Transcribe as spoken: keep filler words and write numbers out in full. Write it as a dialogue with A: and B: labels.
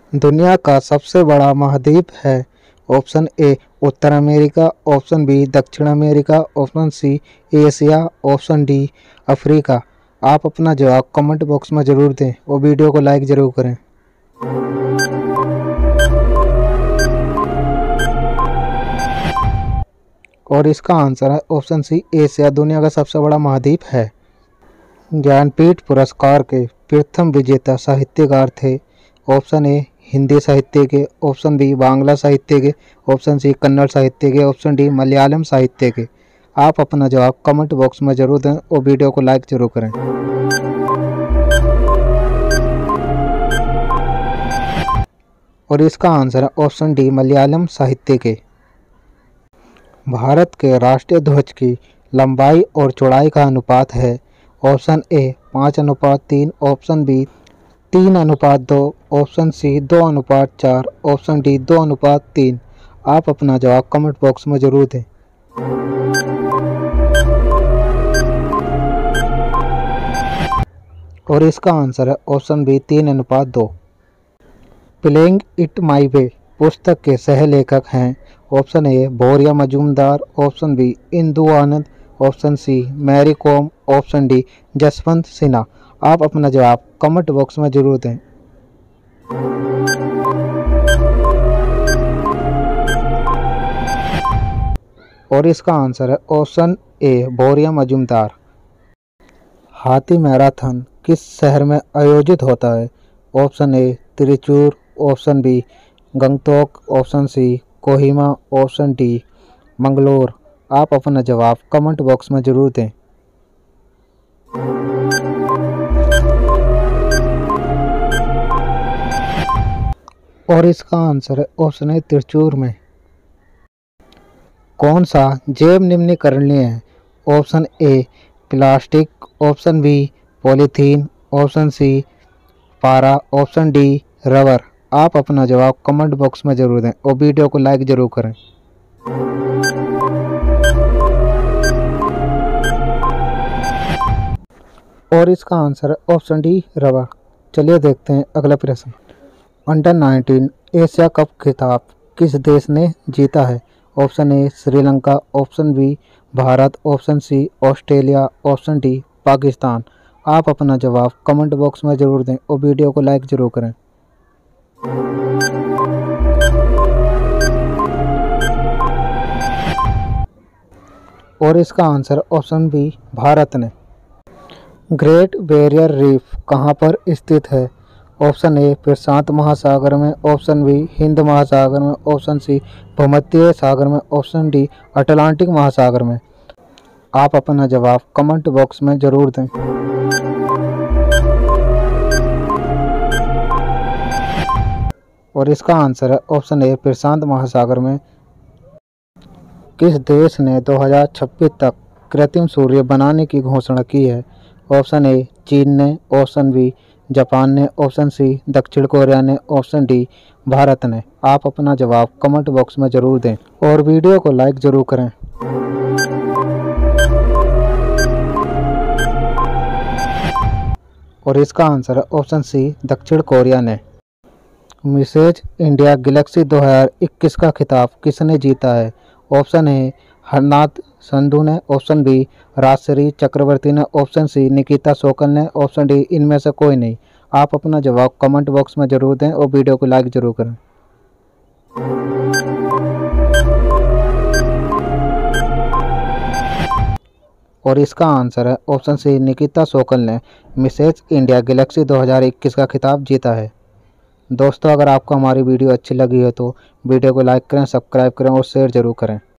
A: दुनिया का सबसे बड़ा महाद्वीप है। ऑप्शन ए उत्तर अमेरिका, ऑप्शन बी दक्षिण America, option C Asia, option D Africa. आप अपना जवाब कमेंट बॉक्स में ज़रूर दें और वीडियो को लाइक ज़रूर करें। और इसका आंसर है ऑप्शन सी एशिया दुनिया का सबसे बड़ा महाद्वीप है। ज्ञानपीठ पुरस्कार के प्रथम विजेता साहित्यकार थे। ऑप्शन ए हिंदी साहित्य के, ऑप्शन बी बांग्ला साहित्य के, ऑप्शन सी कन्नड़ साहित्य के, ऑप्शन डी मलयालम साहित्य के। आप अपना जवाब कमेंट बॉक्स में जरूर दें और वीडियो को लाइक जरूर करें। और इसका आंसर है ऑप्शन डी मलयालम साहित्य के। भारत के राष्ट्रीय ध्वज की लंबाई और चौड़ाई का अनुपात है। ऑप्शन ए पाँच अनुपात तीन, ऑप्शन बी तीन अनुपात दो, ऑप्शन सी दो अनुपात चार, ऑप्शन डी दो अनुपात तीन। आप अपना जवाब कमेंट बॉक्स में जरूर दें। और इसका आंसर है ऑप्शन बी तीन अनुपात दो। प्लेइंग इट माई वे पुस्तक के सह लेखक हैं। Option A Boria Majumdar, option B Indu Anand, option C Mary Kom, option D Jaswant Sinha. आप अपना जवाब कमेंट बॉक्स में जरूर दें। और इसका आंसर है ऑप्शन ए बोरिया मजूमदार। हाथी मैराथन किस शहर में आयोजित होता है? Option A Trichur, option B Gangtok, option C Kohima, option D Mangalore. आप अपना जवाब कमेंट बॉक्स में जरूर दें। और इसका आंसर है ऑप्शन है त्रिचूर में। कौन सा जैव निम्नीकरणीय है? Option A plastic, option B polythene, option C पारा, ऑप्शन डी रबर। आप अपना जवाब कमेंट बॉक्स में जरूर दें और वीडियो को लाइक जरूर करें। और इसका आंसर है ऑप्शन डी रबर। चलिए देखते हैं अगला प्रश्न। अंडर नाइनटीन एशिया कप खिताब किस देश ने जीता है? Option A Sri Lanka, option B Bharat, option C Australia, option D Pakistan. आप अपना जवाब कमेंट बॉक्स में ज़रूर दें और वीडियो को लाइक ज़रूर करें। और इसका आंसर ऑप्शन बी भारत ने। ग्रेट बैरियर रीफ कहाँ पर स्थित है? ऑप्शन ए प्रशांत महासागर में, ऑप्शन बी हिंद महासागर में, ऑप्शन सी भूमध्य सागर में, ऑप्शन डी अटलांटिक महासागर में। आप अपना जवाब कमेंट बॉक्स में ज़रूर दें। और इसका आंसर है ऑप्शन ए प्रशांत महासागर में। किस देश ने दो हज़ार छब्बीस तक कृत्रिम सूर्य बनाने की घोषणा की है? ऑप्शन ए चीन ने, ऑप्शन बी जापान ने, ऑप्शन सी दक्षिण कोरिया ने, ऑप्शन डी भारत ने। आप अपना जवाब कमेंट बॉक्स में ज़रूर दें और वीडियो को लाइक ज़रूर करें। और इसका आंसर है ऑप्शन सी दक्षिण कोरिया ने। मिसेज इंडिया गैलेक्सी दो हज़ार इक्कीस का खिताब किसने जीता है? ऑप्शन ए हरनाथ संधू ने, ऑप्शन बी राजश्री चक्रवर्ती ने, ऑप्शन सी निकिता सोकल ने, ऑप्शन डी इनमें से कोई नहीं। आप अपना जवाब कमेंट बॉक्स में जरूर दें और वीडियो को लाइक जरूर करें। और इसका आंसर है ऑप्शन सी निकिता सोकल ने मिसेज इंडिया गैलेक्सी दो हज़ार इक्कीस का खिताब जीता है। दोस्तों, अगर आपको हमारी वीडियो अच्छी लगी है तो वीडियो को लाइक करें, सब्सक्राइब करें और शेयर जरूर करें।